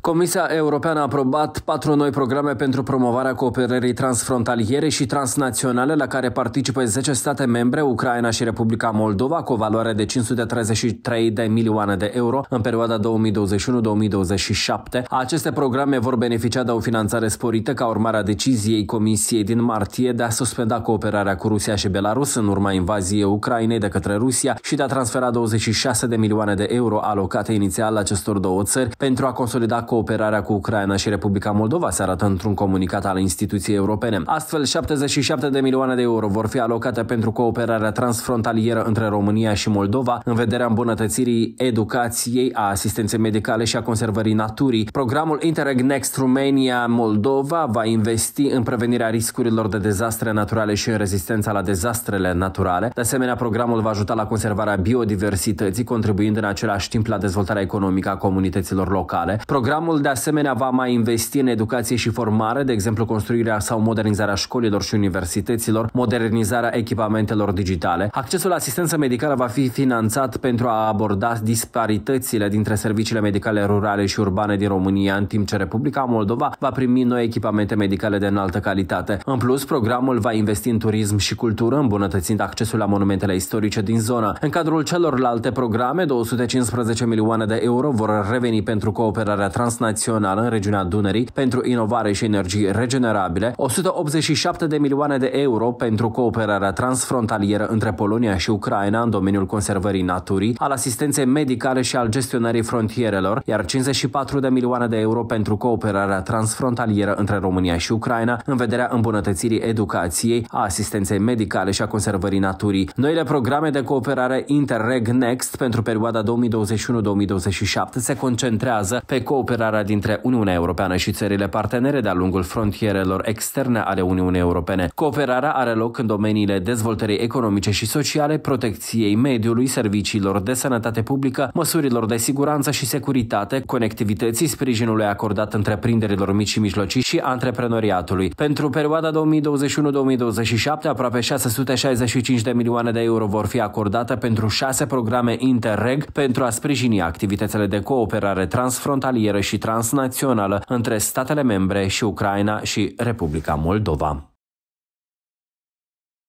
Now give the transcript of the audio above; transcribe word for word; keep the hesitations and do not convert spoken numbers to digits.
Comisia Europeană a aprobat patru noi programe pentru promovarea cooperării transfrontaliere și transnaționale la care participă zece state membre, Ucraina și Republica Moldova, cu o valoare de cinci sute treizeci și trei de milioane de euro în perioada două mii douăzeci și unu două mii douăzeci și șapte. Aceste programe vor beneficia de o finanțare sporită ca urmare a deciziei Comisiei din martie de a suspenda cooperarea cu Rusia și Belarus în urma invaziei Ucrainei de către Rusia și de a transfera douăzeci și șase de milioane de euro alocate inițial acestor două țări pentru a consolida cooperarea cu Ucraina și Republica Moldova, se arată într-un comunicat al instituției europene. Astfel, șaptezeci și șapte de milioane de euro vor fi alocate pentru cooperarea transfrontalieră între România și Moldova în vederea îmbunătățirii educației, a asistenței medicale și a conservării naturii. Programul Interreg Next Romania-Moldova va investi în prevenirea riscurilor de dezastre naturale și în rezistența la dezastrele naturale. De asemenea, programul va ajuta la conservarea biodiversității, contribuind în același timp la dezvoltarea economică a comunităților locale. Programul de asemenea va mai investi în educație și formare, de exemplu construirea sau modernizarea școlilor și universităților, modernizarea echipamentelor digitale. Accesul la asistență medicală va fi finanțat pentru a aborda disparitățile dintre serviciile medicale rurale și urbane din România, în timp ce Republica Moldova va primi noi echipamente medicale de înaltă calitate. În plus, programul va investi în turism și cultură, îmbunătățind accesul la monumentele istorice din zonă. În cadrul celorlalte programe, două sute cincisprezece milioane de euro vor reveni pentru cooperarea transnațională în regiunea Dunării, pentru inovare și energii regenerabile, o sută optzeci și șapte de milioane de euro pentru cooperarea transfrontalieră între Polonia și Ucraina în domeniul conservării naturii, al asistenței medicale și al gestionării frontierelor, iar cincizeci și patru de milioane de euro pentru cooperarea transfrontalieră între România și Ucraina în vederea îmbunătățirii educației, a asistenței medicale și a conservării naturii. Noile programe de cooperare Interreg Next pentru perioada două mii douăzeci și unu două mii douăzeci și șapte se concentrează pe cooperarea dintre Uniunea Europeană și țările partenere de-a lungul frontierelor externe ale Uniunii Europene. Cooperarea are loc în domeniile dezvoltării economice și sociale, protecției mediului, serviciilor de sănătate publică, măsurilor de siguranță și securitate, conectivității, sprijinului acordat întreprinderilor mici și mijlocii și antreprenoriatului. Pentru perioada două mii douăzeci și unu două mii douăzeci și șapte, aproape șase sute șaizeci și cinci de milioane de euro vor fi acordate pentru șase programe Interreg pentru a sprijini activitățile de cooperare transfrontalieră și transnațională între statele membre și Ucraina și Republica Moldova.